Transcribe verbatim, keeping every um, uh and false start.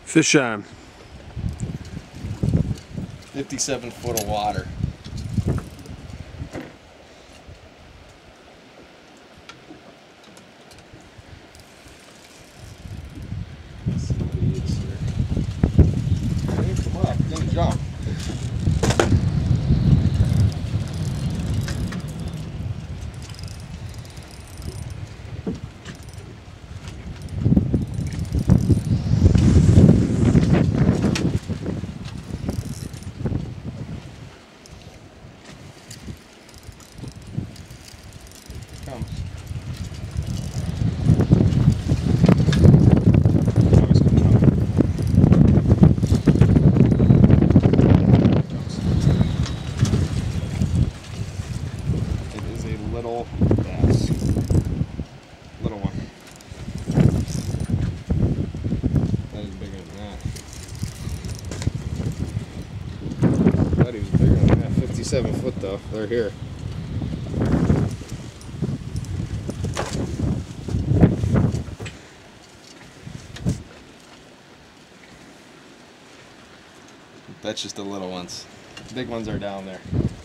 Fish on. fifty-seven foot of water. Let's see what he is here. Hey, come on, he's gonna jump. Comes. Oh, he's coming up. Comes. It is a little bass. Little one. That is bigger than that. I thought he was bigger than that. fifty-seven foot though. They're here. That's just the little ones. The big ones are down there.